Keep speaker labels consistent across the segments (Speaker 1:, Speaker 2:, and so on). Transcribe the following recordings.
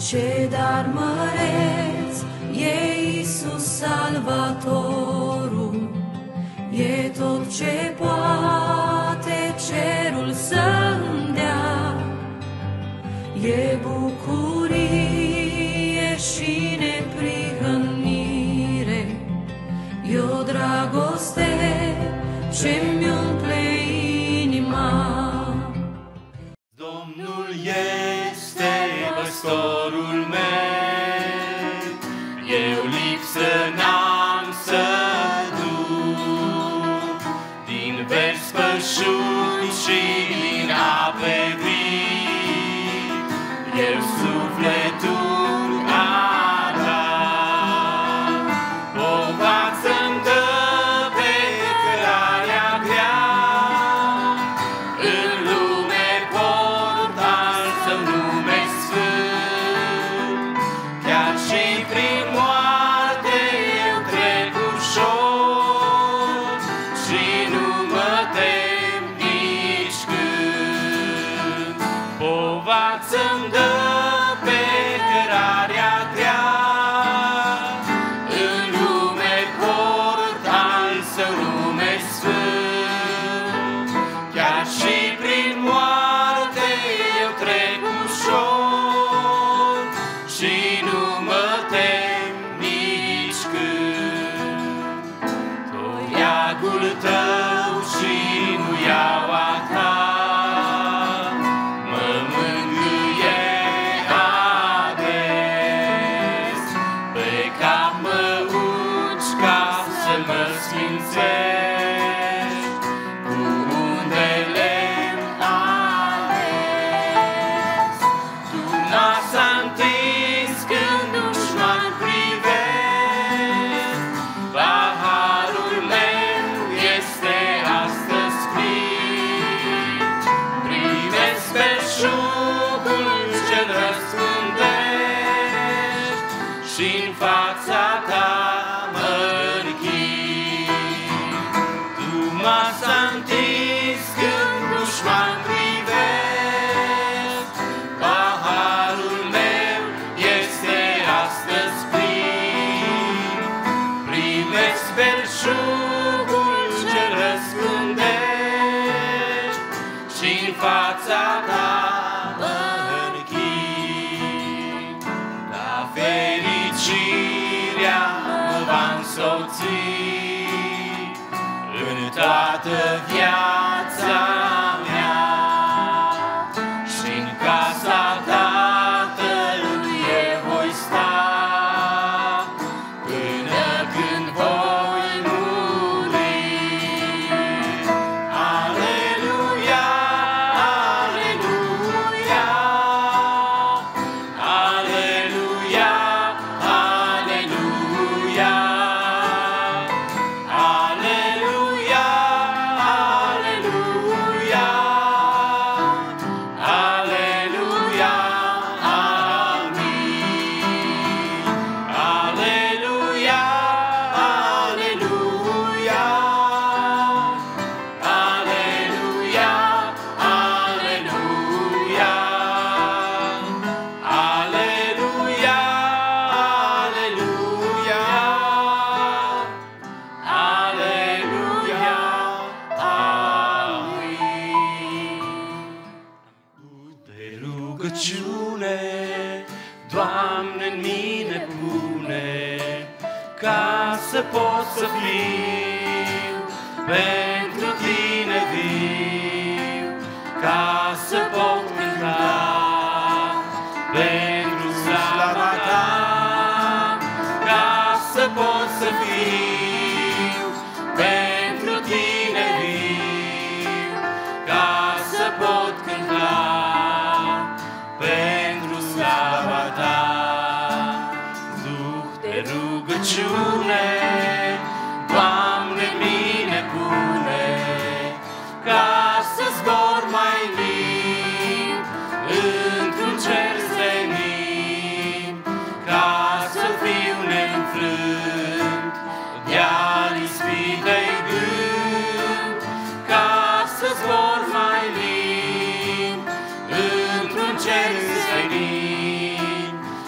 Speaker 1: Ce dar măreț e Iisus Salvatorul, e tot ce poate cerul să-mi dea, e bucurie și neprihănire, e o dragoste ce-mi umple inima.
Speaker 2: Domnul este păstorul meu, eu lipsă n-am să duc, din verzi pășuni și din ape vii, eu sufletul arat. Povață-mi dă pe cărarea grea, în lume port al său nume sfânt, chiar și prin moarte eu trec ușor și nu mă tem nici când. Povață-mi dă pe cărarea grea, în lume port al său nume sfânt, chiar și prin moarte eu trec ușor și nu mă tem nici când. Toiagul tău și nuiaua ta mă mângâie ades, pe cap mă ungi ca să mă sfințești, cu undele ales. Tu n-as întins când dușman privesc, paharul meu este astăzi plin. Primesc belșugul ce-l răspândești și-n fața ta mă închin. Tu m-as întins când dușman privesc, paharul meu este astăzi plin. Primesc belșugul ce-l răspândești și-n fața ta mă închin. La fericirea mă va însoți în toată viața mea, și-n casa Tatălui eu voi sta, până când voi muri. Aleluia, aleluia, aleluia, aleluia, aleluia, aleluia, aleluia, amin. Aleluia, aleluia, aleluia, aleluia, aleluia, aleluia, amin. De rugăciune, Doamne, în mine pune, ca să pot să fiu pentru Tine viu, ca să pot cânta pentru slava Ta, ca să pot să fiu pentru Tine viu, ca să pot cânta pentru slava Ta. Duh de rugăciune, Doamne, mine pune, ca să zbor mai limp într-un cer senin, ca să fiu neînfrânt de-al ispitei gând, ca să zbor mai limp într-un cer senin,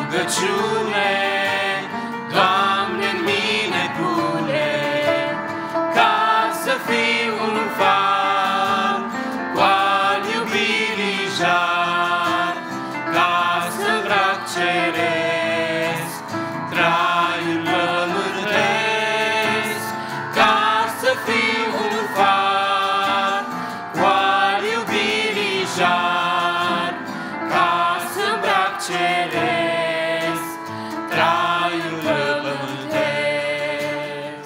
Speaker 2: rugăciune, Doamne, în mine pune, ca să fiu un far cu al iubirii jar, ca să îmbrac ceresc traiul pământesc, ca să fiu un far cu al iubirii jar, ca să îmbrac ceresc traiul pământesc.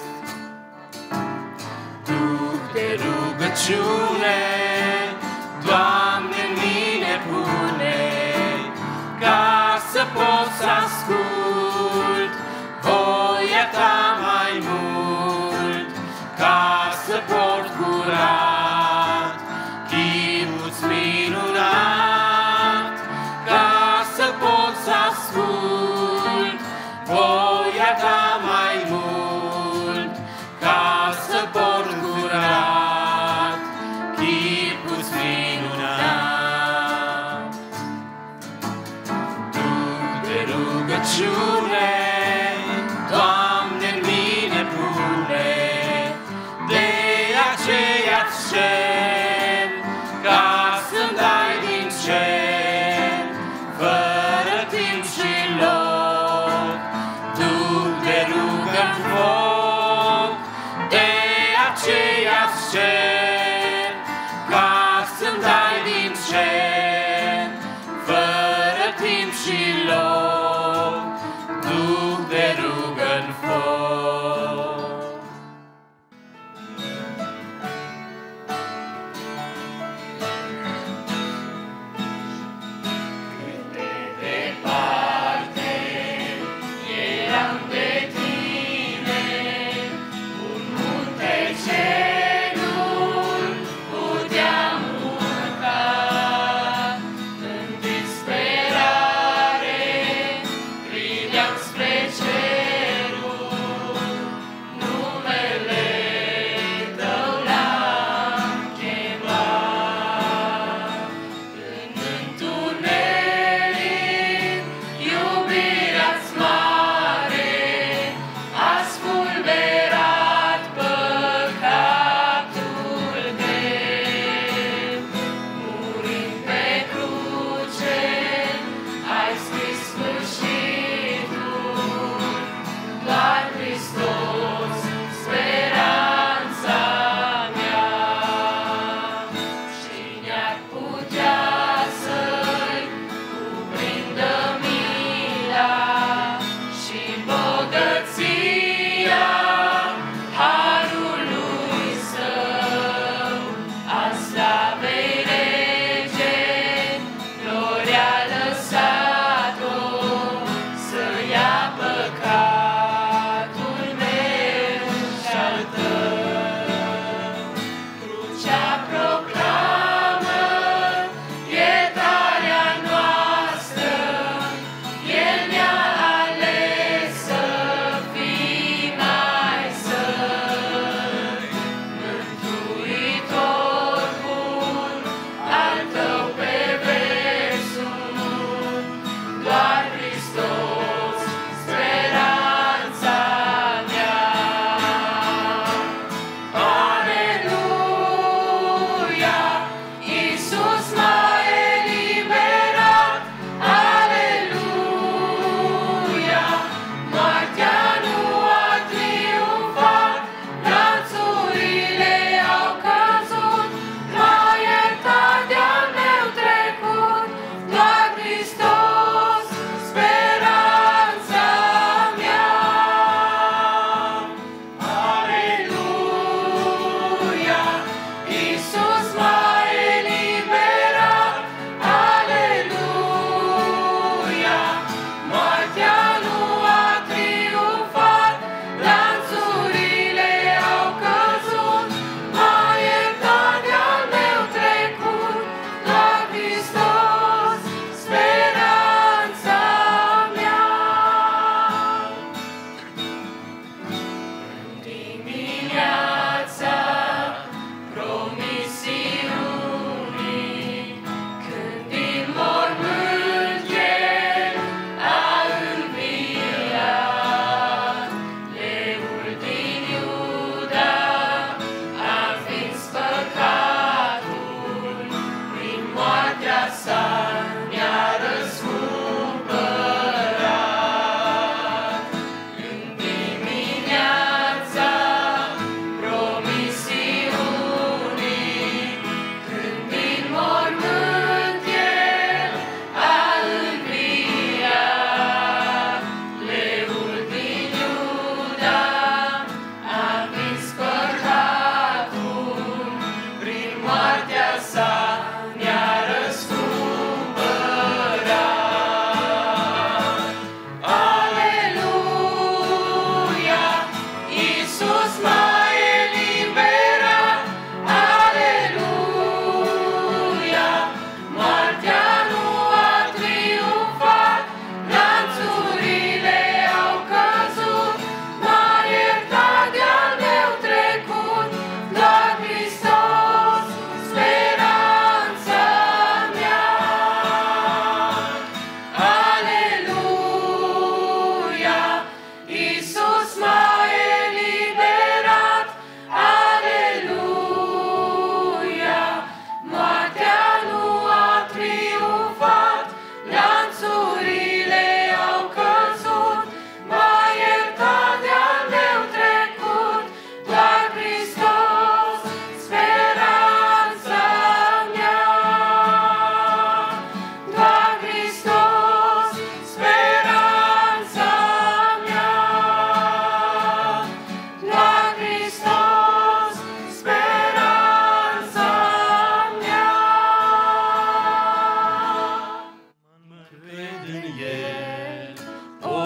Speaker 2: Duh de rugăciune, Doamne, în mine pune, ca să pot să ascult voia Ta mai mult, ca să port curat chipul-ți minunat, ca să pot să ascult voia Ta mai mult, ca să port curat chipul-ți minunat. Duh de rugăciune, Doamne, în mine pune, de aceea-ți cer, ca să-mi dai din cer, fără timp și loc, Duh de rugă-n foc, de aceea-ți cer, ca să-mi dai din cer, fără timp și loc, Duh de rugă-n foc. Cât de departe eram de Tine, un munte ce nu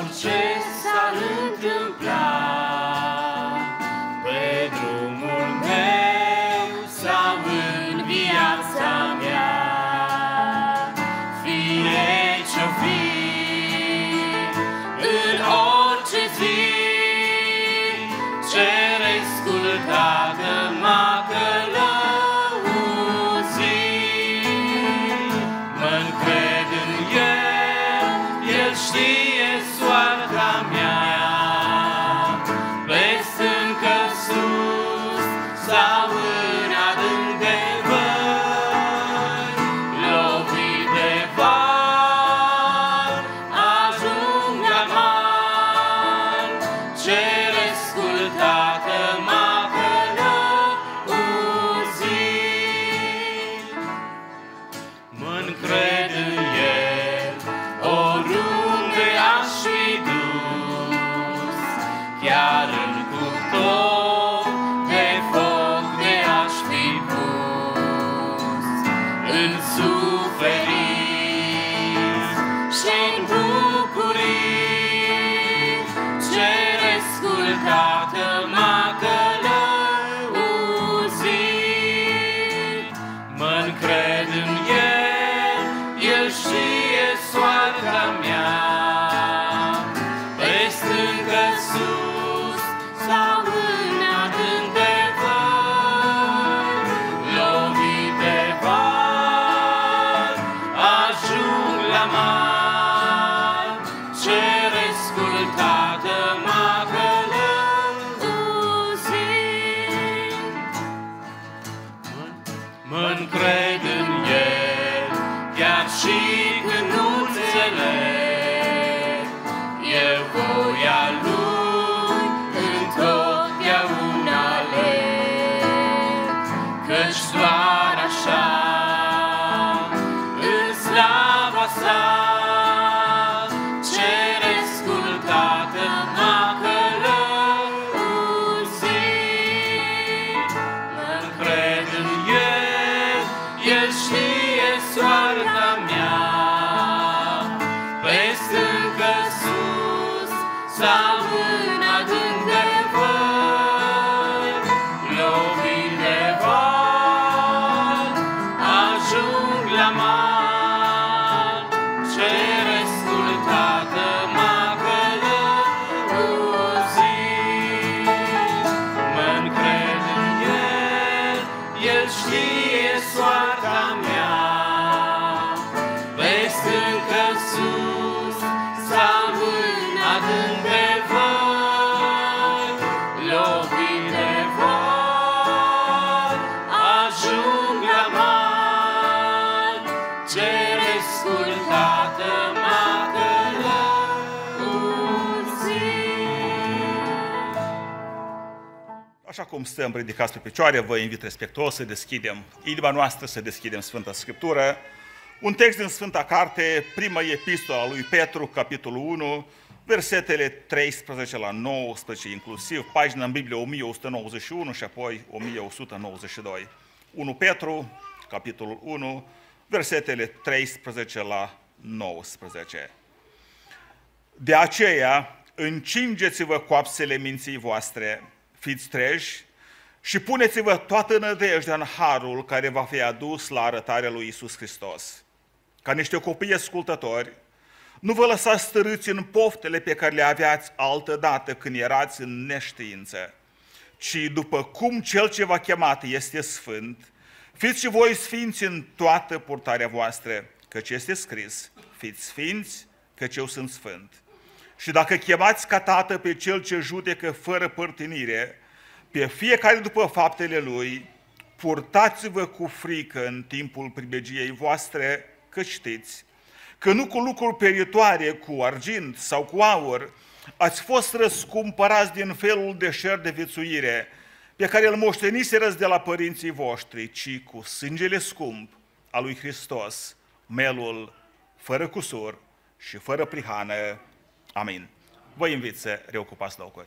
Speaker 2: orice s-ar întâmpla pe drumul meu sau în viața mea, fie ce-o fi, în orice zi, Cerescul Tată m-a călăuzit. Mă-ncred în El, El știe soarta mea, pe stâncă sus sau în adânc de văi, lovit de val, ajung la mal. Cerescul Tată m-a călăuzit. Mă-ncred în El, oriunde aș fi dus, chiar în cuptor de foc de aș fi pus, în suferiri și-n bucurii, Cerescul Tată m-a călăuzit. Mă-ncred în El, El știe soarta mea, pe stâncă sus sau în adânc de văi, lovit de val, ajung la mal. Cerescul Tată m-a călăuzit. Mă-ncred în El, chiar și când nu înțeleg, eu voia Lui întotdeauna aleg, căci doar așa, în slava Sa, Cerescul Tată m-a călăuzit. Mă-ncred în El, El știe soarta mea, pe stâncă sus sau în adânc de văi, lovit de val, ajung la mal. Cerescul Tată m-a călăuzit. Mă-ncred în El, El știe soarta mea, pe stâncă sus sau în adânc de văi, lovit de val, ajung la mal. Cerescul Tată m-a călăuzit.
Speaker 3: Așa cum stăm ridicați pe picioare, vă invit respectuos să deschidem inima noastră, să deschidem Sfânta Scriptură. Un text din Sfânta Carte, prima epistola lui Petru, capitolul 1, versetele 13 la 19 inclusiv, pagina în Biblie 1191 și apoi 1192. 1 Petru, capitolul 1, versetele 13 la 19. De aceea, încingeți-vă coapsele minții voastre, fiți treji și puneți-vă toată nădejdea în harul care va fi adus la arătarea lui Iisus Hristos. Ca niște copii ascultători, nu vă lăsați stărâți în poftele pe care le aveați altădată când erați în neștiință, ci după cum Cel ce v-a chemat este sfânt, fiți și voi sfinți în toată purtarea voastră, căci este scris, fiți sfinți, căci eu sunt sfânt. Și dacă chemați ca tată pe Cel ce judecă fără părtinire, pe fiecare după faptele Lui, purtați-vă cu frică în timpul pribegiei voastre, că știți că nu cu lucruri peritoare, cu argint sau cu aur, ați fost răscumpărați din felul de șer de viețuire, pe care îl moșteniserăți de la părinții voștri, ci cu sângele scump al lui Hristos, melul fără cusur și fără prihană. Amin. Vă invit să reocupați locuri.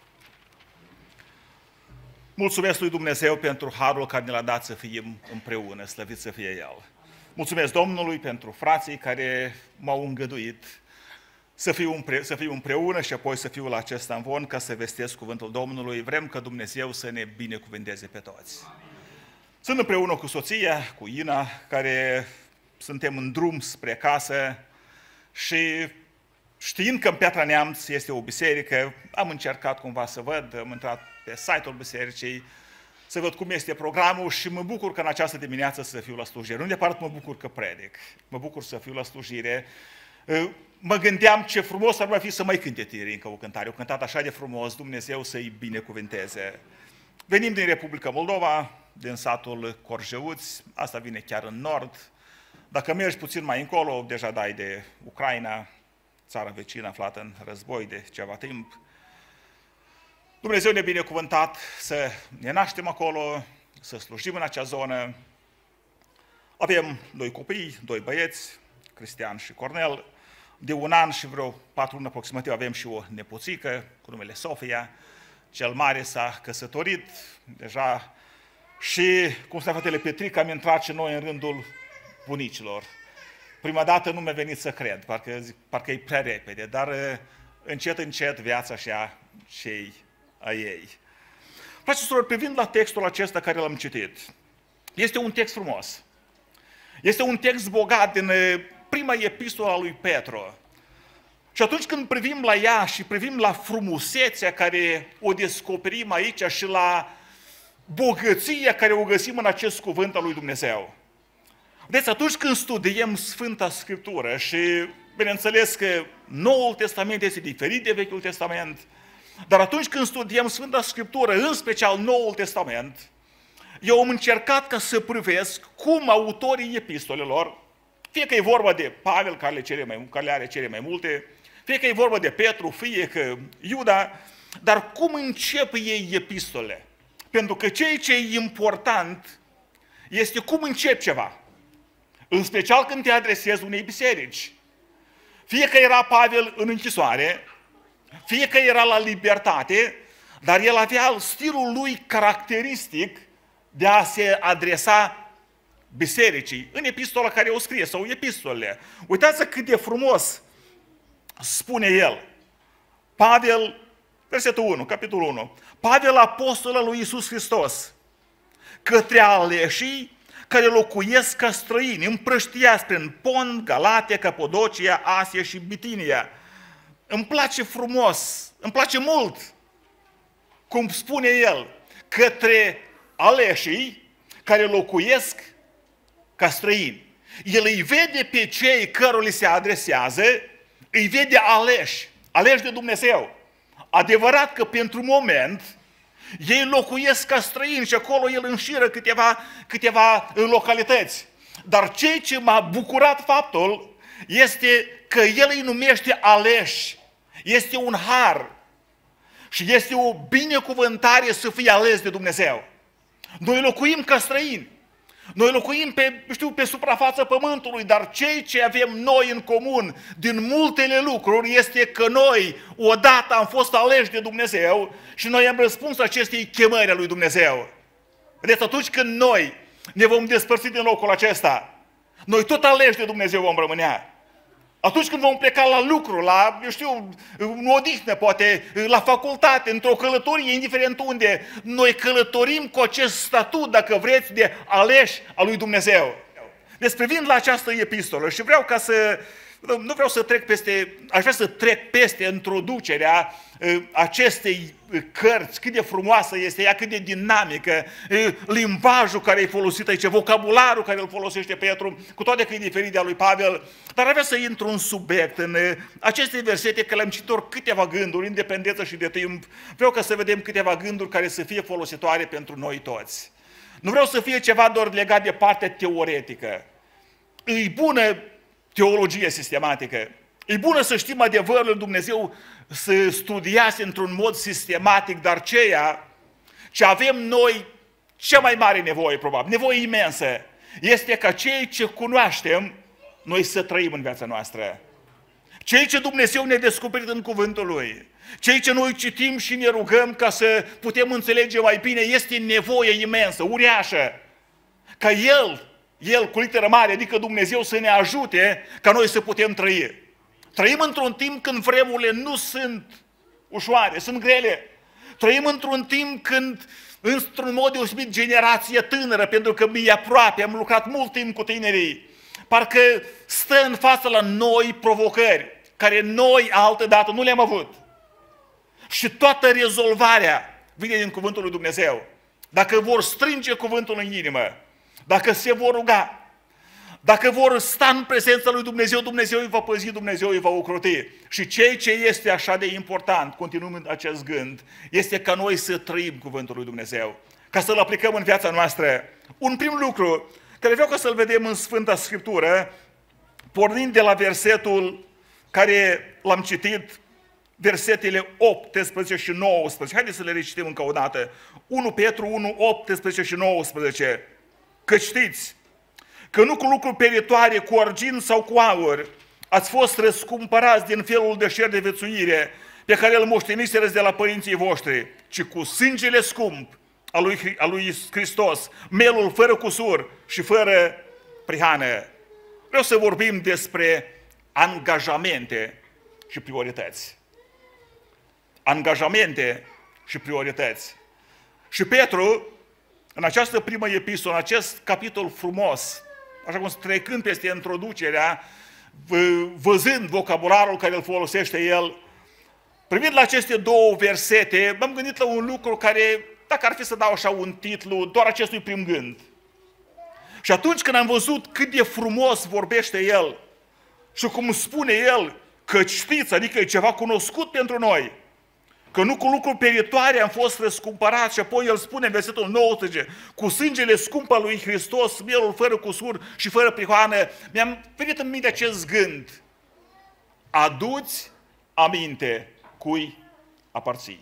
Speaker 3: Mulțumesc lui Dumnezeu pentru harul care ne l-a dat să fim împreună, slăvit să fie El. Mulțumesc Domnului pentru frații care m-au îngăduit să fiu împreună și apoi să fiu la acest amvon ca să vestesc cuvântul Domnului. Vrem ca Dumnezeu să ne binecuvânteze pe toți. Sunt împreună cu soția, cu Ina, care suntem în drum spre casă și știind că în Piatra Neamț este o biserică, am încercat cumva să văd, am intrat pe site-ul bisericii, să văd cum este programul și mă bucur că în această dimineață să fiu la slujire. Nu neapărat mă bucur că predic, mă bucur să fiu la slujire. Mă gândeam ce frumos ar mai fi să mai cânte tinerii încă o cântare. O cântat așa de frumos, Dumnezeu să-i binecuvânteze. Venim din Republica Moldova, din satul Corjeuți, asta vine chiar în nord. Dacă mergi puțin mai încolo, deja dai de Ucraina, țara vecină aflată în război de ceva timp. Dumnezeu ne-a binecuvântat să ne naștem acolo, să slujim în acea zonă. Avem 2 copii, 2 băieți, Cristian și Cornel. De 1 an și vreo 4 luni aproximativ avem și o nepoțică cu numele Sofia. Cel mare s-a căsătorit deja și, cum spunea fratele Petric, am intrat și noi în rândul bunicilor. Prima dată nu mi-a venit să cred, parcă e prea repede, dar încet, încet viața și-a cei a ei. Frați și surori, privind la textul acesta care l-am citit, este un text frumos. Este un text bogat din prima epistolă a lui Petru. Și atunci când privim la ea și privim la frumusețea care o descoperim aici și la bogăția care o găsim în acest cuvânt al lui Dumnezeu. Deci atunci când studiem Sfânta Scriptură și bineînțeles că Noul Testament este diferit de Vechiul Testament, dar atunci când studiem Sfânta Scriptură, în special Noul Testament, eu am încercat ca să privesc cum autorii epistolelor, fie că e vorba de Pavel, care le are cele mai multe, fie că e vorba de Petru, fie că Iuda, dar cum încep ei epistole? Pentru că ceea ce e important este cum încep ceva. În special când te adresezi unei biserici. Fie că era Pavel în închisoare, fie că era la libertate, dar el avea stilul lui caracteristic de a se adresa bisericii, în epistola care o scrie, sau epistolele. Uitați cât de frumos spune el. Pavel, versetul 1, capitolul 1. Pavel, apostol al lui Iisus Hristos, către aleșii care locuiesc ca străini, împrăștiați prin Pont, Galatia, Capodocia, Asia și Bitinia. Îmi place frumos, îmi place mult, cum spune el, către aleșii care locuiesc ca străini. El îi vede pe cei cărora li se adresează, îi vede aleși de Dumnezeu. Adevărat că pentru moment ei locuiesc ca străini și acolo el înșiră câteva localități. Dar ceea ce m-a bucurat faptul este că el îi numește aleși. Este un har și este o binecuvântare să fii ales de Dumnezeu. Noi locuim ca străini. Noi locuim pe suprafața pământului, dar ceea ce avem noi în comun din multele lucruri este că noi odată am fost aleși de Dumnezeu și noi am răspuns acestei chemări a lui Dumnezeu. Vedeți, atunci când noi ne vom despărți din locul acesta, noi tot aleși de Dumnezeu vom rămâne. Atunci când vom pleca la lucru, la, în odihnă, poate, la facultate, într-o călătorie, indiferent unde, noi călătorim cu acest statut, dacă vreți, de aleși al lui Dumnezeu. Deci privind la această epistolă și nu vreau să trec peste, aș vrea să trec peste introducerea acestei cărți, cât de frumoasă este ea, cât de dinamică, limbajul care e folosit aici, vocabularul care îl folosește Petru, cu toate că e diferit de a lui Pavel, dar avea să intru în subiect, în aceste versete, că le-am citit ori câteva gânduri, independență și de timp, vreau ca să vedem câteva gânduri care să fie folositoare pentru noi toți. Nu vreau să fie ceva doar legat de partea teoretică. E bună teologie sistematică. E bună să știm adevărul lui Dumnezeu, să studiați într-un mod sistematic, dar ceea ce avem noi, cea mai mare nevoie, probabil, nevoie imensă, este ca cei ce cunoaștem, noi să trăim în viața noastră. Cei ce Dumnezeu ne-a descoperit în cuvântul Lui, cei ce noi citim și ne rugăm ca să putem înțelege mai bine, este nevoie imensă, uriașă, ca El cu literă mare, adică Dumnezeu, să ne ajute ca noi să putem trăi. Trăim într-un timp când vremurile nu sunt ușoare, sunt grele. Trăim într-un timp când, într-un mod deosebit, generația tânără, pentru că mi-e aproape, am lucrat mult timp cu tinerii, parcă stă în față la noi provocări, care noi altădată nu le-am avut. Și toată rezolvarea vine din cuvântul lui Dumnezeu. Dacă vor strânge cuvântul în inimă, dacă se vor ruga, dacă vor sta în prezența lui Dumnezeu, Dumnezeu îi va păzi, Dumnezeu îi va ocroti. Și ceea ce este așa de important, continuând acest gând, este ca noi să trăim cuvântul lui Dumnezeu, ca să-l aplicăm în viața noastră. Un prim lucru care vreau ca să-l vedem în Sfânta Scriptură, pornind de la versetul care l-am citit, versetele 18 și 19. Haideți să le recitim încă o dată. 1 Petru 1, 18 și 19. Că știți că nu cu lucruri peritoare, cu argint sau cu aur, ați fost răscumpărați din felul de șer de viețuire pe care îl moșteniserăți de la părinții voștri, ci cu sângele scump al lui Hristos, melul fără cusur și fără prihană. Vreau să vorbim despre angajamente și priorități. Angajamente și priorități. Și Petru, în această primă epistolă, în acest capitol frumos, așa cum trecând peste introducerea, văzând vocabularul care îl folosește el, privind la aceste două versete, m-am gândit la un lucru care, dacă ar fi să dau așa un titlu, doar acestui prim gând. Și atunci când am văzut cât de frumos vorbește el și cum spune el că știți, adică e ceva cunoscut pentru noi, că nu cu lucruri peritoare am fost răscumpărați, și apoi el spune în versetul 19, cu sângele scump al lui Hristos, mielul fără cusur și fără prihană, mi-am venit în minte acest gând. Adu-ți aminte cui aparții.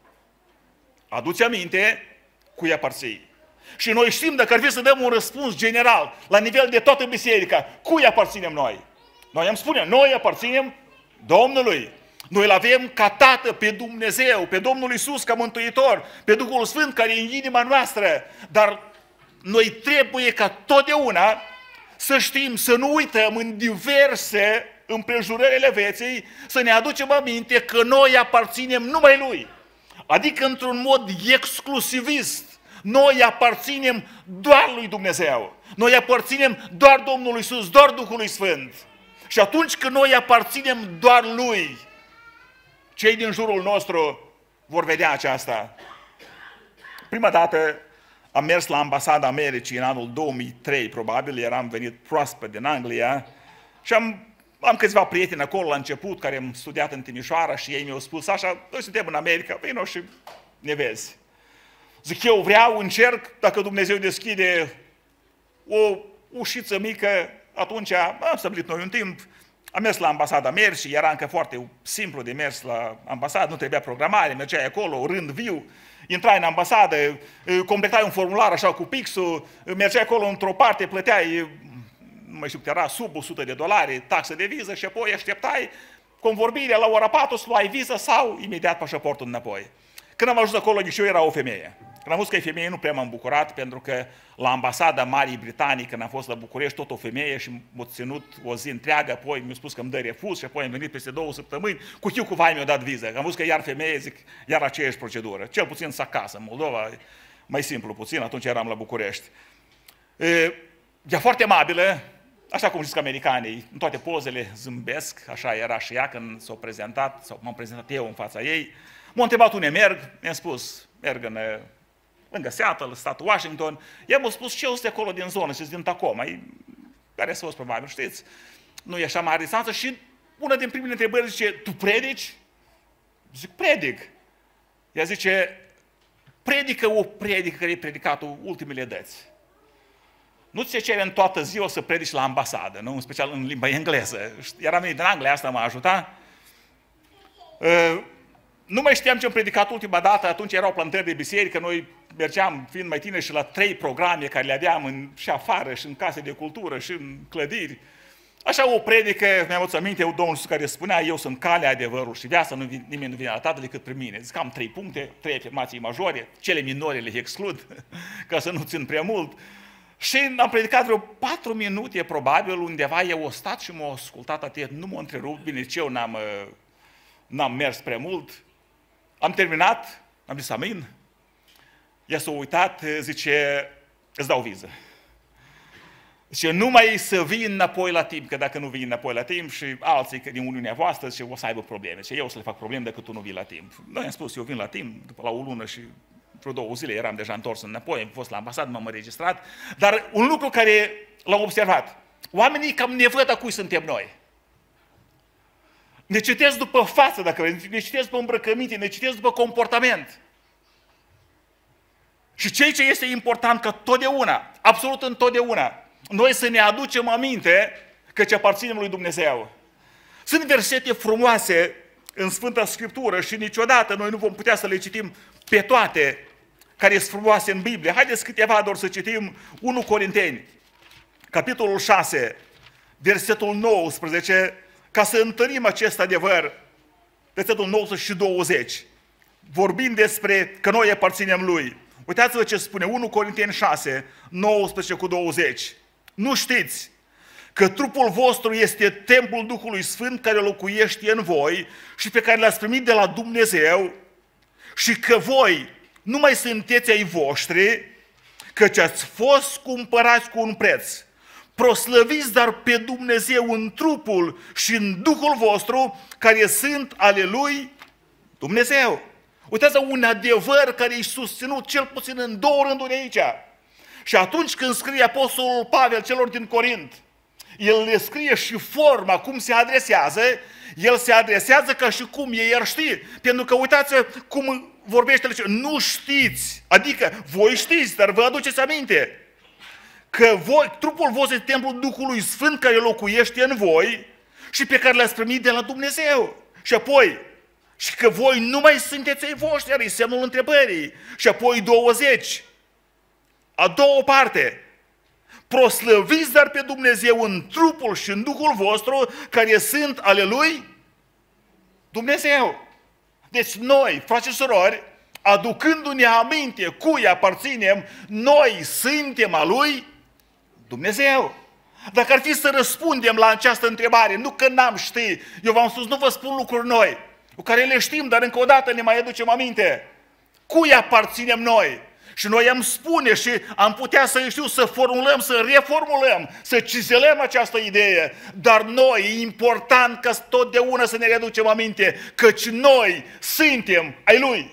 Speaker 3: Adu-ți aminte cui aparții. Și noi știm, dacă ar fi să dăm un răspuns general, la nivel de toată biserica, cui aparținem noi? Noi am spune, noi aparținem Domnului. Noi îl avem ca Tată pe Dumnezeu, pe Domnul Iisus ca Mântuitor, pe Duhul Sfânt care e în inima noastră. Dar noi trebuie ca totdeauna să știm, să nu uităm în diverse împrejurările vieții, să ne aducem aminte că noi aparținem numai Lui. Adică într-un mod exclusivist. Noi aparținem doar lui Dumnezeu. Noi aparținem doar Domnului Iisus, doar Duhului Sfânt. Și atunci când noi aparținem doar Lui, cei din jurul nostru vor vedea aceasta. Prima dată am mers la Ambasada Americii în anul 2003, probabil, eram venit proaspăt din Anglia și am câțiva prieteni acolo la început care am studiat în Timișoara și ei mi-au spus așa, noi suntem în America, vino și ne vezi. Zic, eu vreau, încerc, dacă Dumnezeu deschide o ușiță mică, atunci am stabilit noi un timp, am mers la Ambasada Americii, era încă foarte simplu de mers la ambasadă, nu trebuia programare, mergeai acolo, rând viu, intrai în ambasadă, completai un formular așa cu pixul, mergeai acolo într-o parte, plăteai, nu mai știu cât era, sub $100, taxă de viză și apoi așteptai convorbirea la ora 4 să luai viză sau imediat pașaportul înapoi. Când am ajuns acolo, nici eu era o femeie. Când am văzut că e femeie, nu prea m-am bucurat, pentru că la ambasada Marii Britanii, când am fost la București, tot o femeie și m-a ținut o zi întreagă, apoi mi-a spus că îmi dă refuz și apoi am venit peste 2 săptămâni, cu chiu cu vai mi-a dat viză. Am văzut că iar femeie, zic, iar aceeași procedură. Cel puțin să acasă, în Moldova, mai simplu puțin, atunci eram la București. Ea foarte amabilă, așa cum știți că americanii, în toate pozele zâmbesc, așa era și ea când s-a prezentat, sau m-am prezentat eu în fața ei. M-a întrebat unde merg, mi-am spus, merg lângă Seattle, statul Washington. Ea m-a spus ce eu sunt acolo din zonă, și din Tacoma, care să fost probabil, știți, nu e așa mare distanță. Și una din primele întrebări zice, tu predici? Zic, predic. Ea zice, predică o predică care e predicat-o ultimele dăți. Nu ți se cere în toată ziua să predici la ambasadă, nu? În special în limba engleză. Eram venit din Anglia, asta m-a ajutat. Nu mai știam ce am predicat ultima dată, atunci erau plantări de biserică, noi mergeam, fiind mai tineri, și la 3 programe care le aveam și afară, și în case de cultură, și în clădiri. Așa o predică, mi-am adus aminte, Domnul Iisus care spunea, eu sunt calea, adevărul și viața, nimeni nu vine la Tatăl decât prin mine. Zic, am 3 puncte, 3 afirmații majore, cele minore le exclud, ca să nu țin prea mult. Și am predicat vreo 4 minute, probabil, undeva eu o stat și m-a ascultat atât, nu m-a întrerupt, bine, ce eu n-am mers prea mult. Am terminat, am zis amin. Ea s-a uitat, zice, îți dau viză. Zice, numai să vii înapoi la timp, că dacă nu vii înapoi la timp și alții din Uniunea voastră, zice, o să aibă probleme. Zice, eu o să le fac probleme dacă tu nu vii la timp. Noi am spus, eu vin la timp, după la o lună și vreo 2 zile eram deja întors înapoi, am fost la ambasadă, m-am înregistrat. Dar un lucru care l-am observat, oamenii cam ne văd a cui suntem noi. Ne citesc după față, dacă vrei, ne citesc după îmbrăcăminte, ne citesc după comportament. Și ceea ce este important, că totdeauna, absolut întotdeauna, noi să ne aducem aminte că ce aparținem lui Dumnezeu. Sunt versete frumoase în Sfânta Scriptură și niciodată noi nu vom putea să le citim pe toate care sunt frumoase în Biblie. Haideți câteva doar să citim 1 Corinteni, capitolul 6, versetul 19, ca să întărim acest adevăr, versetul 19 și 20, vorbind despre că noi aparținem lui. Uitați-vă ce spune 1 Corinteni 6, 19 cu 20. Nu știți că trupul vostru este templul Duhului Sfânt care locuiește în voi și pe care l-ați primit de la Dumnezeu și că voi nu mai sunteți ai voștri, căci ați fost cumpărați cu un preț. Proslăviți dar pe Dumnezeu în trupul și în Duhul vostru care sunt ale lui Dumnezeu. Uitați-vă un adevăr care e susținut cel puțin în 2 rânduri aici. Și atunci când scrie Apostolul Pavel celor din Corint, el le scrie și forma, cum se adresează, el se adresează ca și cum ei ar ști. Pentru că uitați-vă cum vorbește, nu știți, adică voi știți, dar vă aduceți aminte că voi, trupul vostru este templul Duhului Sfânt care locuiește în voi și pe care l-ați primit de la Dumnezeu. Și apoi, și că voi nu mai sunteți ai voștri, are semnul întrebării. Și apoi 20, a doua parte, proslăviți dar pe Dumnezeu în trupul și în Duhul vostru care sunt ale lui Dumnezeu. Deci noi, frați și surori, aducându-ne aminte cui aparținem, noi suntem a lui Dumnezeu. Dacă ar fi să răspundem la această întrebare, nu că n-am ști, eu v-am spus, nu vă spun lucruri noi, cu care le știm, dar încă o dată ne mai aducem aminte. Cui aparținem noi? Și noi am spune și am putea să formulăm, să reformulăm, să cizelăm această idee. Dar noi, e important ca totdeauna să ne readucem aminte, căci noi suntem ai Lui.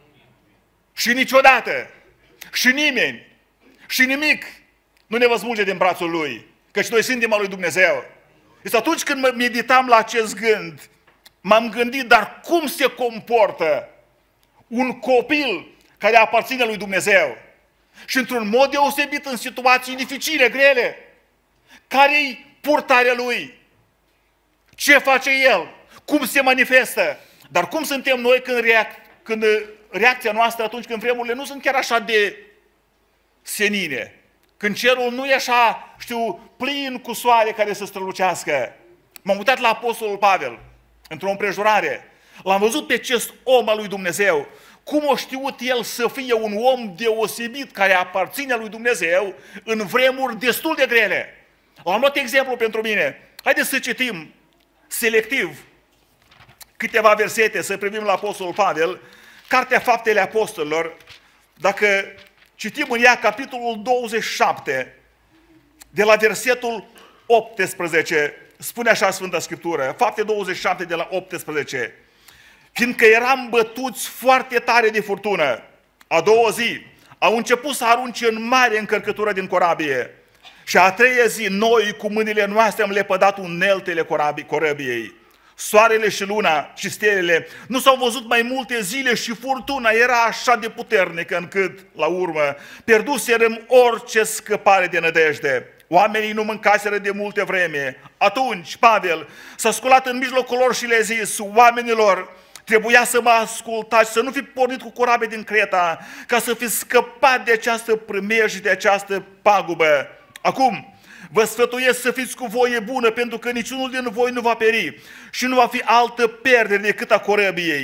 Speaker 3: Și niciodată, și nimeni, și nimic nu ne va smulge din brațul Lui, căci noi suntem al lui Dumnezeu. Este atunci când meditam la acest gând, m-am gândit, dar cum se comportă un copil care aparține lui Dumnezeu și într-un mod deosebit în situații dificile, grele, care-i purtarea lui? Ce face el? Cum se manifestă? Dar cum suntem noi când reacția noastră atunci când vremurile nu sunt chiar așa de senine? Când cerul nu e așa, plin cu soare care să strălucească. M-am uitat la Apostolul Pavel într-o împrejurare. L-am văzut pe acest om al lui Dumnezeu, cum a știut el să fie un om deosebit care aparține lui Dumnezeu în vremuri destul de grele. Am luat exemplu pentru mine. Haideți să citim selectiv câteva versete, să privim la Apostolul Pavel, Cartea Faptele Apostolilor. Dacă citim în ea capitolul 27, de la versetul 18, spune așa Sfânta Scriptură, Fapte 27 de la 18, fiindcă eram bătuți foarte tare de furtună, a doua zi au început să arunce în mare încărcătură din corabie și a treia zi noi cu mâinile noastre am lepădat uneltele corăbiei. Soarele și luna și stelele nu s-au văzut mai multe zile și furtuna era așa de puternică încât, la urmă, pierduserăm orice scăpare de nădejde. Oamenii nu mâncaseră de multe vreme. Atunci Pavel s-a sculat în mijlocul lor și le-a zis: oamenilor, trebuia să mă ascultați, să nu fi pornit cu corabie din Creta, ca să fi scăpat de această primejdie și de această pagubă. Acum, vă sfătuiesc să fiți cu voie bună, pentru că niciunul din voi nu va peri și nu va fi altă pierdere decât a corăbiei.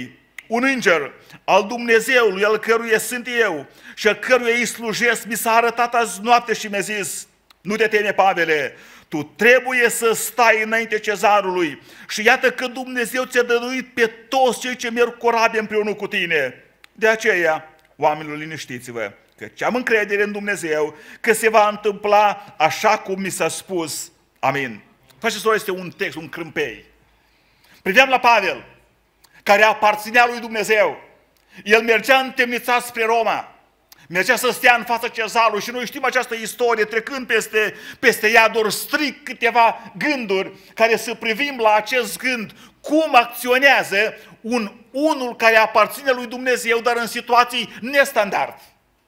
Speaker 3: un înger al Dumnezeului, al căruia sunt eu și al căruia îi slujesc, mi s-a arătat azi noapte și mi-a zis: nu te teme, Pavele, tu trebuie să stai înainte cezarului și iată că Dumnezeu ți-a dăruit pe toți cei ce merg corabie împreună cu tine. De aceea, oamenilor, liniștiți-vă, că am încredere în Dumnezeu că se va întâmpla așa cum mi s-a spus. Amin. Frați și surori, este un text, un crâmpei. Priveam la Pavel, care aparținea lui Dumnezeu. El mergea întemnițat spre Roma. Mergea să stea în fața cezarului și noi știm această istorie, trecând peste ea doar strict câteva gânduri care să privim la acest gând, cum acționează unul care aparține lui Dumnezeu, dar în situații nestandard.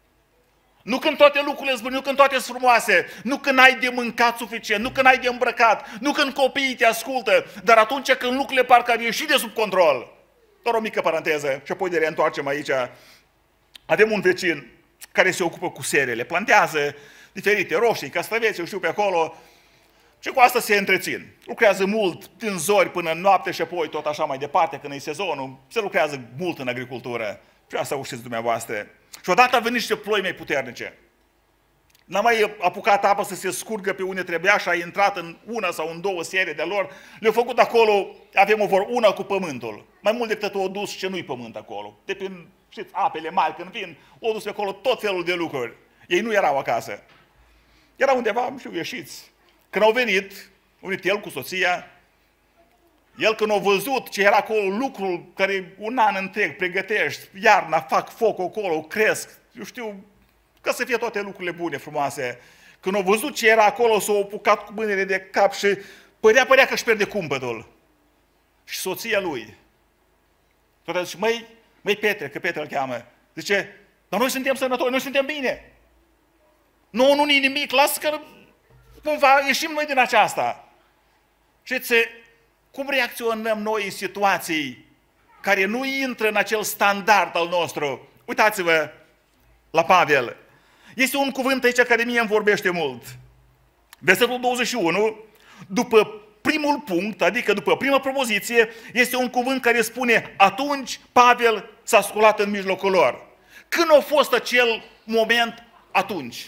Speaker 3: Nu când toate lucrurile sunt bune, nu când toate sunt frumoase, nu când ai de mâncat suficient, nu când ai de îmbrăcat, nu când copiii te ascultă, dar atunci când lucrurile parcă ar ieși de sub control. Doar o mică paranteză și apoi de reîntoarcem aici. Avem un vecin care se ocupă cu serele, plantează diferite roșii, castraveți, eu știu pe acolo, și cu asta se întrețin. Lucrează mult din zori până în noapte și apoi tot așa mai departe, când e sezonul, se lucrează mult în agricultură. Și asta o știți dumneavoastră. Și odată a venit niște ploi mai puternice. N-a mai apucat apă să se scurgă pe unde trebuia și a intrat în una sau în două serii de lor. Le-au făcut acolo, avem una cu pământul. Mai mult decât o dus ce nu-i pământ acolo. De prin, știți, apele mari când vin, o dus pe acolo tot felul de lucruri. Ei nu erau acasă. Erau undeva, nu știu, ieșiți. Când au venit el cu soția, el când a văzut ce era acolo, lucrul care un an întreg pregătești, iarna, fac foc acolo, cresc, eu știu, ca să fie toate lucrurile bune, frumoase. Când a văzut ce era acolo, s-a apucat cu mâinile de cap și părea că își pierde cumpătul. Și soția lui, tot zice: măi Petre, că Petre îl cheamă, zice: dar noi suntem sănătoși, noi suntem bine. Nu-i nimic, lasă că cumva ieșim noi din aceasta. Știți, cum reacționăm noi în situații care nu intră în acel standard al nostru? Uitați-vă la Pavel. Este un cuvânt aici care mie îmi vorbește mult. Versetul 21, după primul punct, adică după prima propoziție, este un cuvânt care spune: atunci Pavel s-a sculat în mijlocul lor. Când a fost acel moment atunci?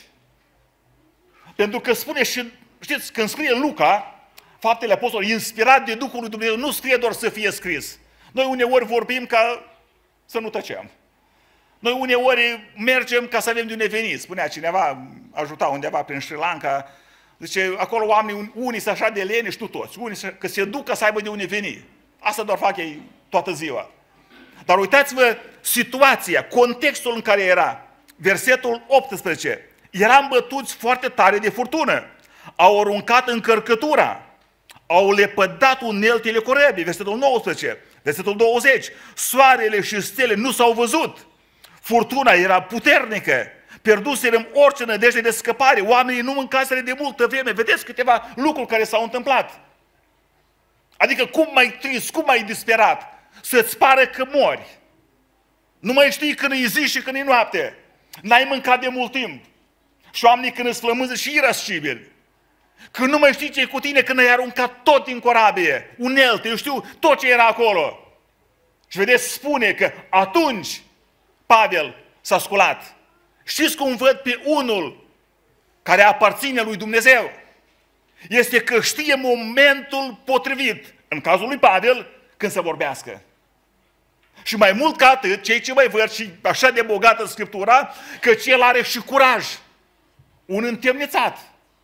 Speaker 3: Pentru că spune și, știți, când scrie Luca, Faptele Apostolilor, inspirat de Duhul lui Dumnezeu, nu scrie doar să fie scris. Noi uneori vorbim ca să nu tăcem. Noi uneori mergem ca să avem de unde veni. Spunea cineva, ajuta undeva prin Sri Lanka, zice, acolo oamenii, unii sunt așa de leni și tu toți, unii că se duc ca să aibă de unde veni. Asta doar fac ei toată ziua. Dar uitați-vă situația, contextul în care era. Versetul 18. Eram bătuți foarte tare de furtună. Au aruncat încărcătura. Au lepădat uneltele corăbii. Versetul 19. Versetul 20. Soarele și stele nu s-au văzut. Furtuna era puternică. Pierduserăm orice nădejde de scăpare. Oamenii nu mâncaseră de multă vreme. Vedeți câteva lucruri care s-au întâmplat. Adică cum mai trist, cum mai disperat. Să-ți pară că mori. Nu mai știi când e zi și când e noapte. N-ai mâncat de mult timp. Și oamenii când îți flămânză și irascibili. Când nu mai știi ce e cu tine, când ai aruncat tot din corabie, unelte, eu știu tot ce era acolo. Și vedeți, spune că atunci Pavel s-a sculat. Știți cum văd pe unul care aparține lui Dumnezeu? Este că știe momentul potrivit, în cazul lui Pavel, când să vorbească. Și mai mult ca atât, cei ce mai văd și așa de bogată Scriptura, că el are și curaj. Un întemnițat,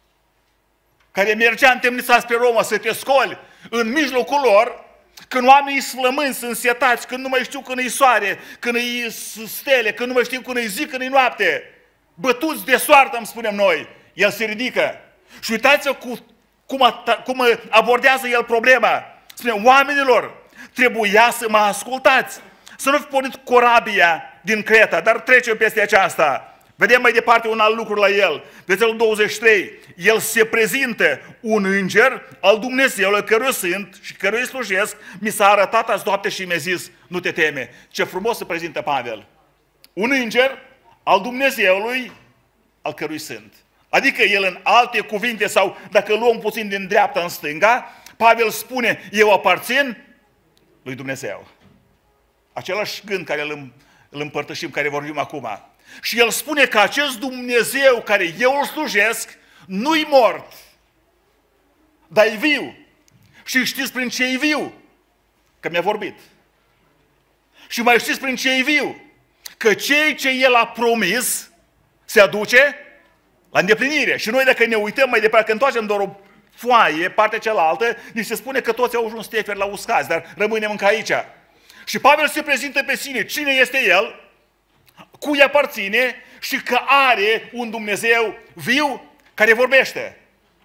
Speaker 3: care mergea întemnițat spre Roma să te scoli în mijlocul lor, când oamenii slămâni sunt setați, când nu mai știu când e soare, când e stele, când nu mai știu când e zi, când e noapte, bătuți de soartă, îmi spunem noi, el se ridică. Și uitați-vă cum abordează el problema. Spune, oamenilor, trebuia să mă ascultați, să nu fi pornit corabia din Creta, dar trecem peste aceasta. Vedem mai departe un alt lucru la el. Versetul 23. El se prezintă un înger al Dumnezeului căruia sunt și căruia slujesc. Mi s-a arătat azi noapte și mi-a zis, nu te teme. Ce frumos se prezintă Pavel. Un înger al Dumnezeului al cărui sunt. Adică el în alte cuvinte sau dacă luăm puțin din dreapta în stânga, Pavel spune, eu aparțin lui Dumnezeu. Același gând care îl împărtășim, care vorbim acum. Și el spune că acest Dumnezeu care eu îl slujesc nu-i mort, dar e viu. Și știți prin ce e viu? Că mi-a vorbit. Și mai știți prin ce e viu? Că cei ce el a promis se aduce la îndeplinire. Și noi dacă ne uităm mai departe, că întoarcem doar o foaie, partea cealaltă, ni se spune că toți au ajuns steferi la uscați, dar rămânem încă aici. Și Pavel se prezintă pe sine. Cine este el? Cui aparține? Și că are un Dumnezeu viu care vorbește.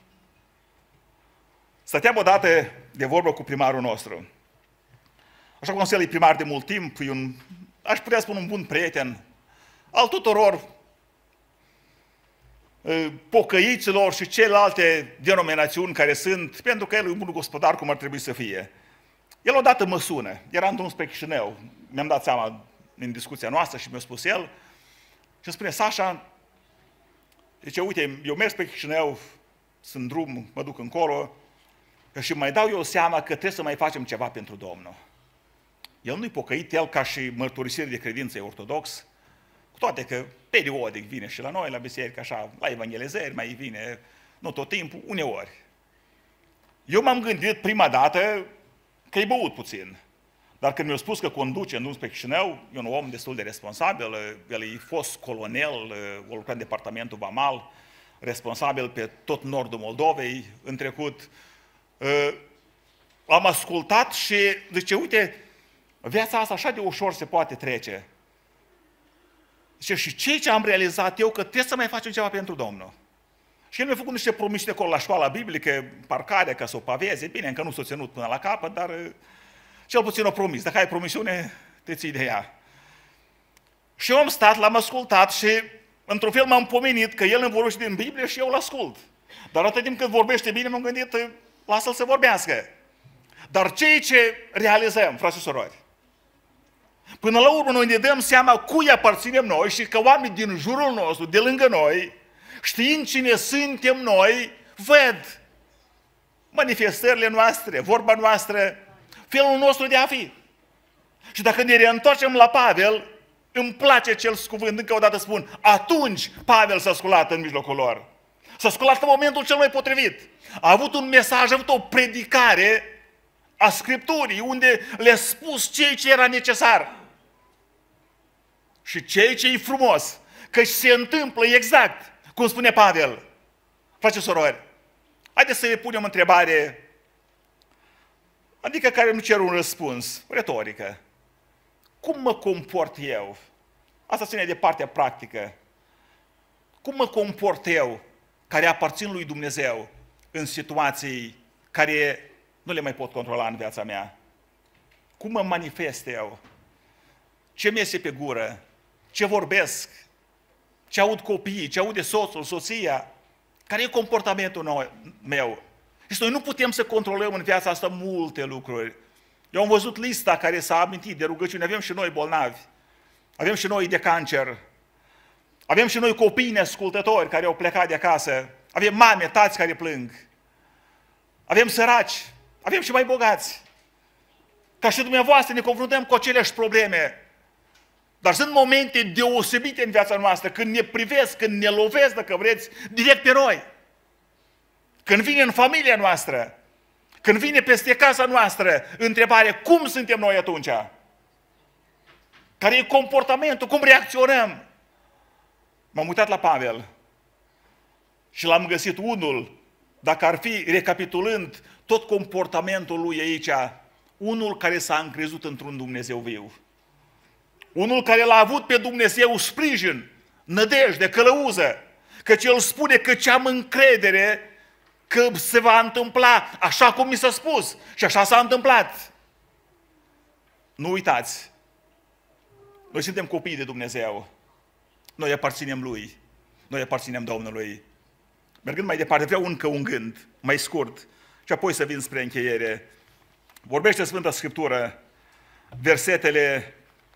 Speaker 3: Stăteam odată de vorbă cu primarul nostru. Așa cum el e primar de mult timp, e aș putea spune un bun prieten al tuturor pocăiților și celelalte denominațiuni care sunt, pentru că el e un bun gospodar cum ar trebui să fie. El odată mă sună, eram drum spre Chișinău, mi-am dat seama în discuția noastră și mi-a spus el, și îmi spune, Sașa, zice, uite, eu merg spre Chișinău, sunt drum, mă duc încolo, și mai dau eu seama că trebuie să mai facem ceva pentru Domnul. El nu-i pocăit, el ca și mărturisire de credință e ortodox, cu toate că periodic vine și la noi, la biserică, așa, la evangelizări, mai vine, nu tot timpul, uneori. Eu m-am gândit prima dată că e băut puțin, dar când mi-a spus că conduce în drum spre Chișinău, e un om destul de responsabil, el e fost colonel, a lucrat în departamentul Vamal, responsabil pe tot nordul Moldovei în trecut. Am ascultat și zice, uite, viața asta așa de ușor se poate trece. Zice, și ce am realizat eu, că trebuie să mai facem ceva pentru Domnul. Și el mi-a făcut niște promisiuni acolo la școala biblică, parcare, ca să o paveze. Bine, încă nu s-o ținut până la capăt, dar cel puțin o promis. Dacă ai promisiune, te ții de ea. Și eu am stat, l-am ascultat și într-un fel m-am pomenit că el îmi vorbește din Biblie și eu l-ascult. Dar atât timp cât vorbește bine, m-am gândit, lasă-l să vorbească. Dar ceea ce realizăm, frați și surori, până la urmă noi ne dăm seama cui aparținem noi și că oamenii din jurul nostru, de lângă noi, știind cine suntem noi, văd manifestările noastre, vorba noastră, felul nostru de a fi. Și dacă ne reîntoarcem la Pavel, îmi place acel cuvânt, încă o dată spun, atunci Pavel s-a sculat în mijlocul lor. S-a sculat în momentul cel mai potrivit. A avut un mesaj, a avut o predicare a Scripturii, unde le-a spus ceea ce era necesar. Și ceea ce e frumos, că se întâmplă exact cum spune Pavel. Frați și surori, haideți să ne punem întrebare, adică care nu cer un răspuns, retorică. Cum mă comport eu? Asta ține de partea practică. Cum mă comport eu, care aparțin lui Dumnezeu, în situații care nu le mai pot controla în viața mea? Cum mă manifest eu? Ce mi iese pe gură? Ce vorbesc? Ce aud copiii? Ce aude soțul, soția? Care e comportamentul meu? Și noi nu putem să controlăm în viața asta multe lucruri. Eu am văzut lista care s-a amintit de rugăciune. Avem și noi bolnavi. Avem și noi de cancer. Avem și noi copii neascultători care au plecat de acasă. Avem mame, tați care plâng. Avem săraci. Avem și mai bogați. Ca și dumneavoastră ne confruntăm cu aceleași probleme. Dar sunt momente deosebite în viața noastră, când ne privesc, când ne lovesc, dacă vreți, direct pe noi. Când vine în familia noastră, când vine peste casa noastră, întrebare, cum suntem noi atunci? Care e comportamentul? Cum reacționăm? M-am uitat la Pavel și l-am găsit unul, dacă ar fi, recapitulând tot comportamentul lui aici, unul care s-a încrezut într-un Dumnezeu viu. Unul care l-a avut pe Dumnezeu sprijin, nădejde, călăuză, căci el spune că ce am încredere că se va întâmpla așa cum mi s-a spus și așa s-a întâmplat. Nu uitați, noi suntem copii de Dumnezeu, noi aparținem Lui, noi aparținem Domnului. Mergând mai departe, vreau încă un gând, mai scurt, și apoi să vin spre încheiere. Vorbește Sfânta Scriptură, versetele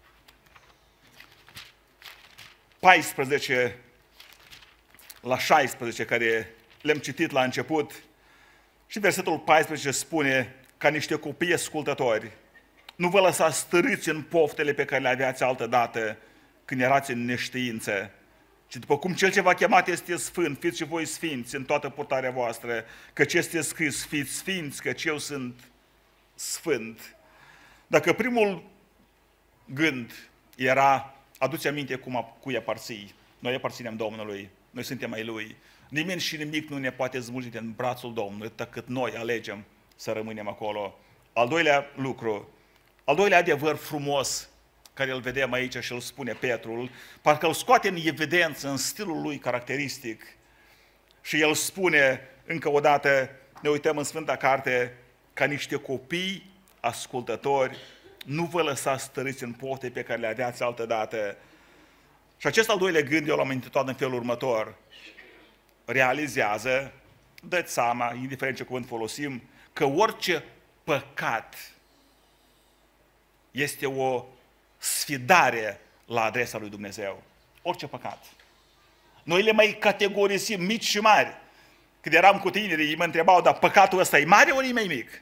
Speaker 3: 14 la 16, care le-am citit la început, și versetul 14 spune, ca niște copii ascultători, Nu vă lăsați stărâți în poftele pe care le aveați altădată când erați în neștiință, ci după cum Cel ce v-a chemat este sfânt, fiți și voi sfinți în toată purtarea voastră, căci este scris, fiți sfinți, căci eu sunt sfânt. Dacă primul gând era, aduți aminte cui aparții, noi aparținem Domnului, noi suntem ai Lui, nimeni și nimic nu ne poate smulge în brațul Domnului, atât cât noi alegem să rămânem acolo. Al doilea lucru, al doilea adevăr frumos, care îl vedem aici și îl spune Petru, parcă îl scoate în evidență în stilul lui caracteristic și el spune încă o dată, ne uităm în Sfânta Carte, ca niște copii ascultători, nu vă lăsați stăriți în pofte pe care le aveați altădată. Și acest al doilea gând eu l-am intitulat în felul următor, realizează, dă-ți seama, indiferent ce cuvânt folosim, că orice păcat este o sfidare la adresa lui Dumnezeu. Orice păcat. Noi le mai categorisim mici și mari. Când eram cu tinerii, ei mă întrebau, dar păcatul ăsta e mare ori e mai mic?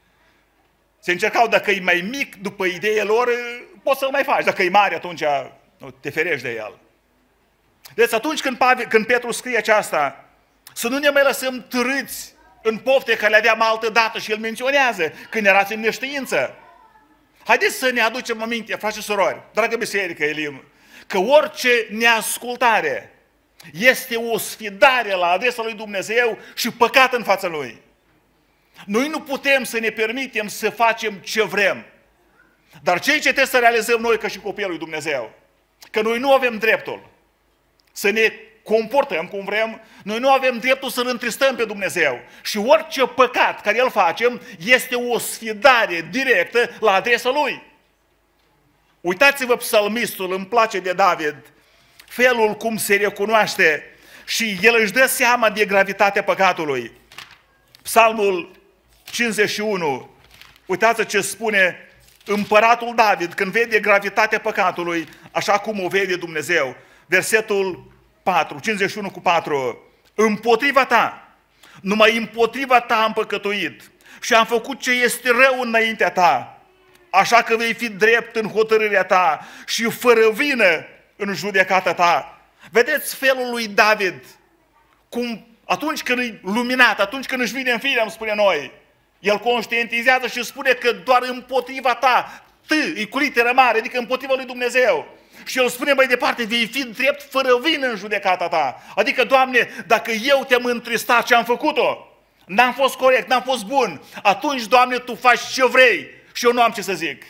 Speaker 3: Se încercau, dacă e mai mic, după ideea lor, poți să-l mai faci. Dacă e mare, atunci te ferești de el. Deci atunci când Petru scrie aceasta, să nu ne mai lăsăm târâți în pofte care le aveam altă dată și el menționează când erați în neștiință. Haideți să ne aducem aminte, frați și surori, dragă biserică, Elim, că orice neascultare este o sfidare la adresa lui Dumnezeu și păcat în fața Lui. Noi nu putem să ne permitem să facem ce vrem. Dar ceea ce trebuie să realizăm noi ca și copiii lui Dumnezeu, că noi nu avem dreptul să ne comportăm cum vrem, noi nu avem dreptul să-L întristăm pe Dumnezeu. Și orice păcat care îl facem este o sfidare directă la adresa Lui. Uitați-vă psalmistul, îmi place de David, felul cum se recunoaște și el își dă seama de gravitatea păcatului. Psalmul 51, uitați ce spune împăratul David când vede gravitatea păcatului, așa cum o vede Dumnezeu. Versetul 4, 51 cu 4, împotriva ta, numai împotriva ta am păcătuit și am făcut ce este rău înaintea ta, așa că vei fi drept în hotărârea ta și fără vină în judecata ta. Vedeți felul lui David, cum atunci când e luminat, atunci când își vine în fire, îmi spune noi, el conștientizează și spune că doar împotriva ta, e cu literă mare, adică împotriva lui Dumnezeu. Și el spune mai departe, vei fi drept fără vină în judecata ta. Adică, Doamne, dacă eu te-am întristat ce am făcut-o, n-am fost corect, n-am fost bun, atunci, Doamne, Tu faci ce vrei și eu nu am ce să zic.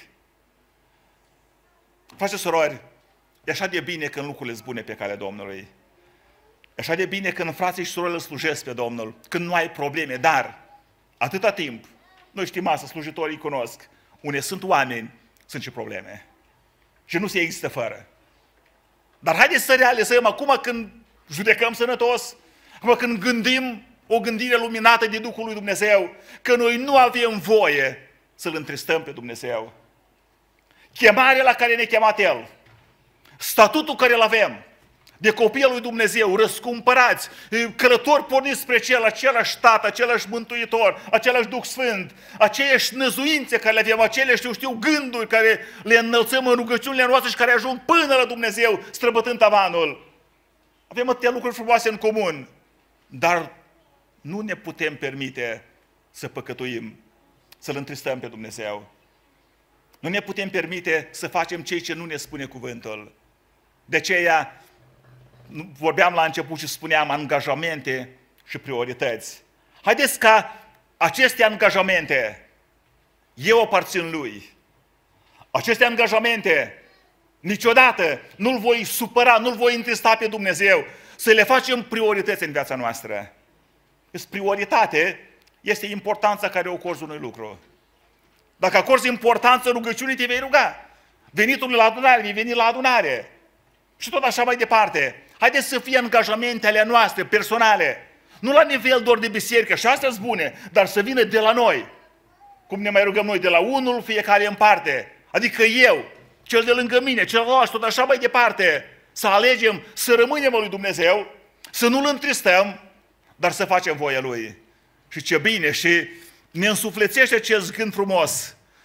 Speaker 3: Frați și surori, e așa de bine când lucrurile sunt bune pe calea Domnului. E așa de bine când frații și surorile îl slujesc pe Domnul, când nu ai probleme, dar atâta timp, noi știm asta, slujitorii cunosc, unde sunt oameni, sunt și probleme. Și nu se există fără. Dar haideți să realizăm acum când judecăm sănătos, acum când gândim o gândire luminată de Duhul lui Dumnezeu, că noi nu avem voie să-L întristăm pe Dumnezeu. Chemarea la care ne-a chemat El, statutul care îl avem, de copii al lui Dumnezeu, răscumpărați, călători porniți spre Cel, același Tată, același Mântuitor, același Duh Sfânt, aceleași năzuințe care le avem, aceleași, gânduri care le înălțăm în rugăciunile noastre și care ajung până la Dumnezeu, străbătând tavanul. Avem atâtea lucruri frumoase în comun, dar nu ne putem permite să păcătuim, să-L întristăm pe Dumnezeu. Nu ne putem permite să facem ceea ce nu ne spune cuvântul. De aceea, vorbeam la început și spuneam angajamente și priorități. Haideți ca aceste angajamente, eu aparțin Lui. Aceste angajamente, niciodată nu-L voi supăra, nu-L voi întrista pe Dumnezeu, să le facem priorități în viața noastră. Prioritate este importanța care o acorzi unui lucru. Dacă acorzi importanță rugăciunii, te vei ruga. Venitul la adunare, vei veni la adunare. Și tot așa mai departe. Haideți să fie angajamente ale noastre, personale. Nu la nivel doar de biserică, și astea sunt bune, dar să vină de la noi. Cum ne mai rugăm noi, de la unul, fiecare în parte. Adică eu, cel de lângă mine, celălalt, tot așa mai departe. Să alegem să rămânem lui Dumnezeu, să nu-L întristăm, dar să facem voia Lui. Și ce bine, și ne însuflețește acest gând frumos,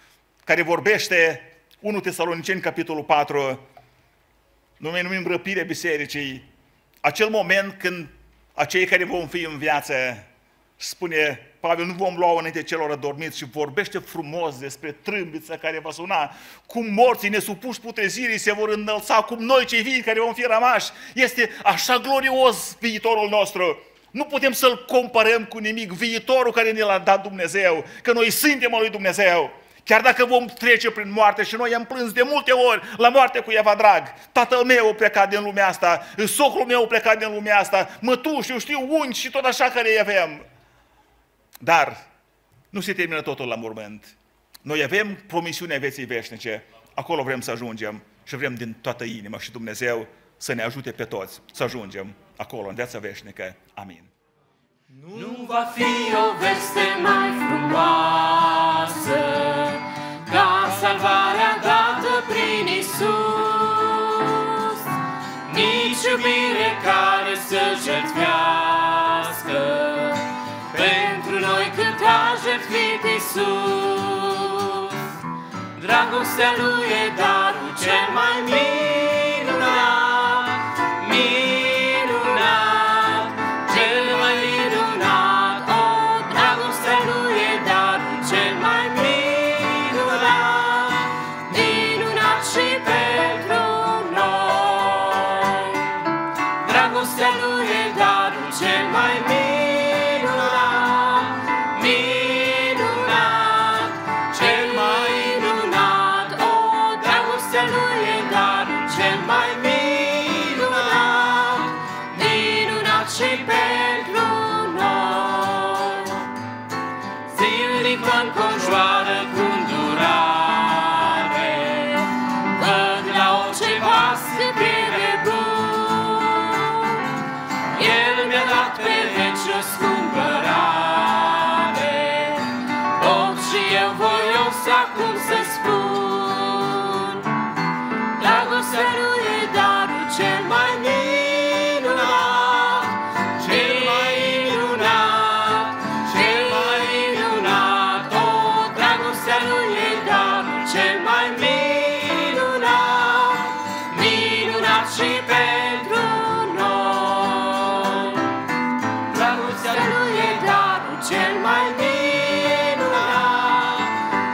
Speaker 3: care vorbește 1 Tesaloniceni, capitolul 4, noi numim răpirea bisericii, acel moment când acei care vom fi în viață, spune Pavel, nu vom lua înainte celor adormiți, și vorbește frumos despre trâmbița care va suna, cum morții nesupuși putrezirii se vor înălța, cum noi cei vii care vom fi rămași. Este așa glorios viitorul nostru. Nu putem să-l comparăm cu nimic, viitorul care ne l-a dat Dumnezeu, că noi suntem al lui Dumnezeu. Chiar dacă vom trece prin moarte, și noi am plâns de multe ori la moarte cu Eva drag, tatăl meu a plecat din lumea asta, socrul meu a plecat din lumea asta, mătuși, eu știu, unchi și tot așa care îi avem. Dar nu se termină totul la mormânt. Noi avem promisiunea vieții veșnice, acolo vrem să ajungem și vrem din toată inima și Dumnezeu să ne ajute pe toți să ajungem acolo, în viața veșnică. Amin.
Speaker 2: Nu va fi o veste mai frumoasă ca salvarea dată prin Iisus, nici iubire care să jertfească pentru noi cât a jertfit Iisus. Dragostea Lui e darul cel mai minunat, minunat, cel mai minunat. O, dragostea Lui e darul cel mai minunat, minunat și pentru noi. Dragostea Lui e darul cel mai minunat, minunat, cel mai minunat. O, dragostea Lui e darul cel mai minunat, minunat și pentru noi. Zilnic mă înconjoară cu îndurare, văd la orice pas cât e de bun. El mi-a dat pe veci răscumpărare, pot și eu voios acum să spun. Dragostea Lui e darul cel mai minunat, cel mai minunat, cel mai minunat. O, dragostea Lui e darul cel mai minunat, minunat și pentru noi. Dragostea Lui e darul cel mai minunat,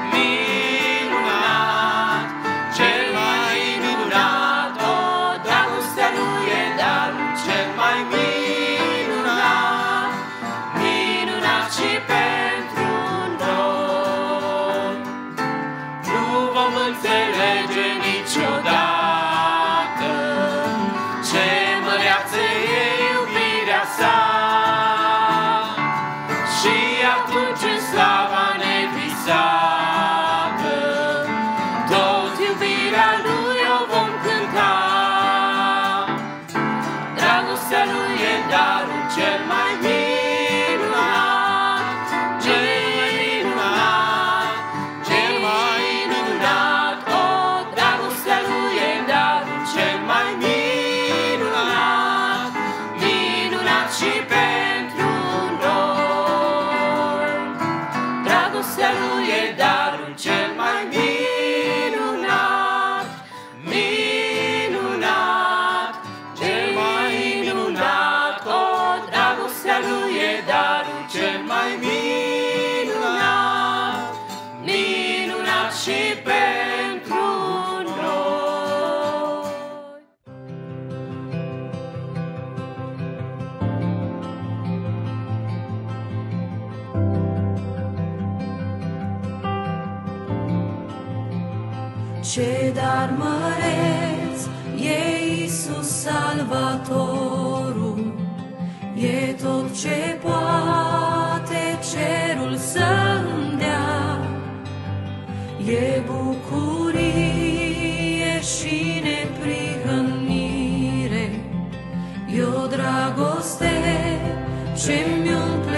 Speaker 2: minunat, cel mai minunat. O, dragostea Lui e darul cel mai minunat, minunat și pentru noi. Nu vom înțelege niciodată ce măreață e iubirea Sa, și atunci în slava nevisată tot iubirea Lui o vom cânta. Dragostea Lui e darul cel mai minunat, cel mai minunat, cel mai minunat. O, dragostea Lui e darul cel mai minunat, minunat și pentru noi. Dragostea Lui e darul cel mai minunat, minunat, cel mai minunat. O, dragostea Lui e darul cel mai minunat, minunat și pentru noi.
Speaker 1: Ce dar măreț e Iisus Salvatorul, e tot ce poate cerul să-mi dea. E bucurie și neprihănire, e o dragoste ce-mi umple